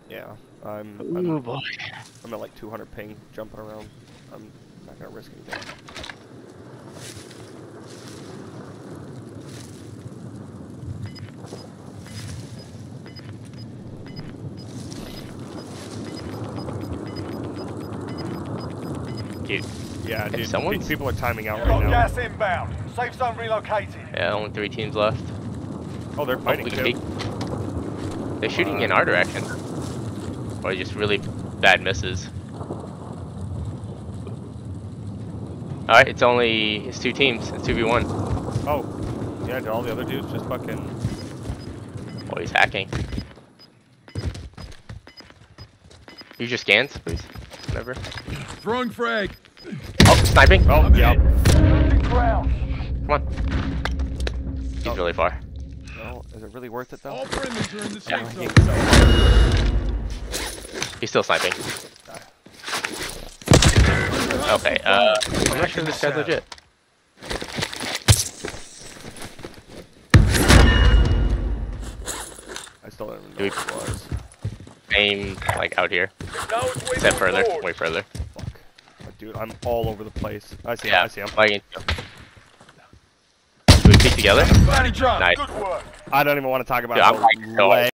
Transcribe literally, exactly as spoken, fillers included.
Yeah, I'm. Ooh, I'm, boy. I'm at like two hundred ping, jumping around. I'm not gonna risk anything. Dude. Yeah, dude. Someone's... People are timing out You've right got now. gas inbound. Safe zone relocated. Yeah, only three teams left. Oh, they're fighting oh, too. They're shooting uh, in our direction. Or just really bad misses. Alright, it's only... It's two teams. It's two v one. Oh. Yeah, did all the other dudes just fucking... Oh, he's hacking. Use your scans, please. Whatever. Throwing frag. Oh, sniping. Oh, yeah. Come on. He's Oh. really far. No, is it really worth it though? All friendlies are in the Yeah, safe I zone. He's still sniping. Okay, uh, I'm not sure this guy's legit. I still don't even know Do we- what it was. Aim, like, out here. Except further, way further. Fuck. But dude, I'm all over the place. I see Yeah, him, I see him. like, do we peek together? Johnny John, Nice. good work. I don't even want to talk about Dude, I'm how like, so- lag